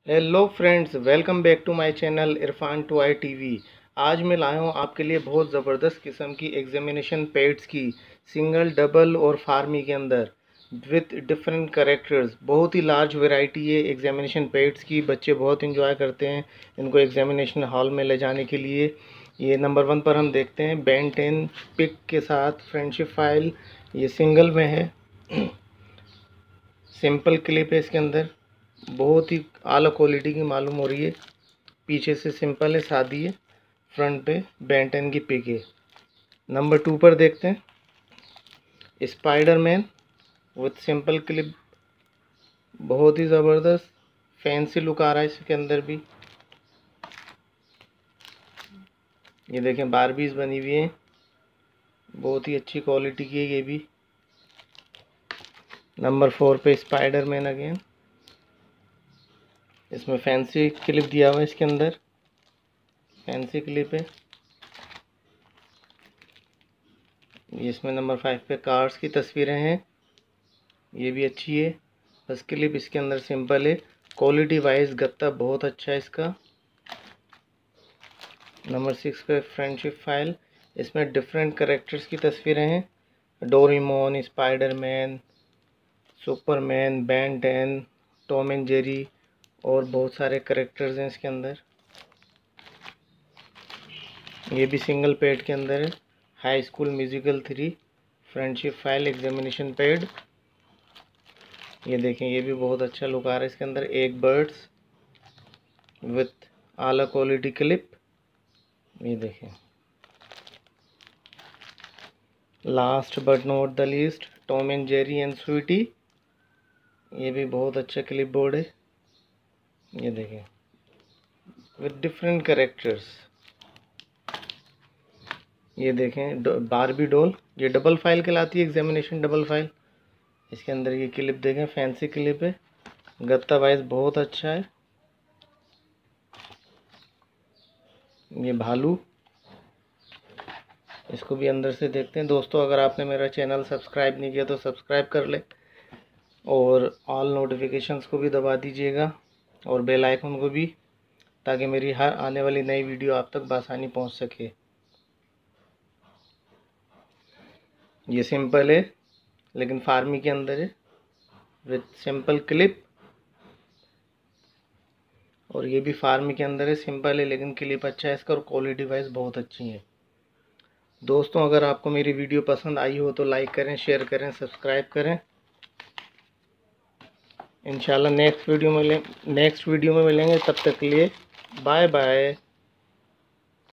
Hello friends, welcome back to my channel Irfan two I TV. आज मैं लाया हूँ आपके लिए बहुत ज़बरदस्त किस्म की एग्जामिनेशन पैड्स की सिंगल, डबल और फार्मी के अंदर विथ डिफरेंट करेक्टर्स। बहुत ही लार्ज वैरायटी है एग्जामिनेशन पैड्स की। बच्चे बहुत इंजॉय करते हैं इनको एग्जामिनेशन हॉल में ले जाने के लिए। ये नंबर 1 पर हम देखते हैं बेन 10 पिक के साथ फ्रेंडशिप फाइल। ये सिंगल में है, सिंपल क्लिप है इसके अंदर, बहुत ही आला क्वालिटी की मालूम हो रही है। पीछे से सिंपल है, सादी है, फ्रंट पे बेन 10 की पिक है। नंबर 2 पर देखते हैं स्पाइडरमैन विथ सिंपल क्लिप। बहुत ही ज़बरदस्त फैंसी लुक आ रहा है इसके अंदर भी। ये देखें, बारबीज बनी हुई है, बहुत ही अच्छी क्वालिटी की है ये भी। नंबर 4 पे स्पाइडरमैन अगेन, इसमें फैंसी क्लिप दिया हुआ है, इसके अंदर फैंसी क्लिप है। इसमें नंबर 5 पे कार्स की तस्वीरें हैं, ये भी अच्छी है। बस क्लिप इसके अंदर सिंपल है। क्वालिटी वाइज गत्ता बहुत अच्छा है इसका। नंबर 6 पे फ्रेंडशिप फाइल, इसमें डिफरेंट करेक्टर्स की तस्वीरें हैं। Doraemon, Spiderman, Superman, Ben 10, Tom and Jerry और बहुत सारे करेक्टर्स हैं इसके अंदर। ये भी सिंगल पैड के अंदर है। High School Musical 3 friendship file examination pad. ये देखें, ये भी बहुत अच्छा लुक आ रहा है इसके अंदर। एक बर्ड्स विथ आला क्वालिटी क्लिप। ये देखें, last but not the least Tom and Jerry and Sweety. ये भी बहुत अच्छा क्लिप बोर्ड है। ये देखें, विथ डिफरेंट करेक्टर्स। ये देखें बारबी डॉल, ये डबल फाइल कहलाती है, एग्जामिनेशन डबल फाइल। इसके अंदर ये क्लिप देखें, फैंसी क्लिप है, गत्ता वाइज बहुत अच्छा है। ये भालू, इसको भी अंदर से देखते हैं। दोस्तों, अगर आपने मेरा चैनल सब्सक्राइब नहीं किया तो सब्सक्राइब कर ले और ऑल नोटिफिकेशंस को भी दबा दीजिएगा और बेल आइकन को भी, ताकि मेरी हर आने वाली नई वीडियो आप तक बआसानी पहुंच सके। ये सिंपल है लेकिन फार्मी के अंदर है, विथ सिंपल क्लिप। और ये भी फार्मी के अंदर है, सिंपल है लेकिन क्लिप अच्छा है इसका और क्वालिटी वाइज बहुत अच्छी है। दोस्तों, अगर आपको मेरी वीडियो पसंद आई हो तो लाइक करें, शेयर करें, सब्सक्राइब करें। इंशाल्लाह नेक्स्ट वीडियो में मिलेंगे। तब तक के लिए बाय बाय।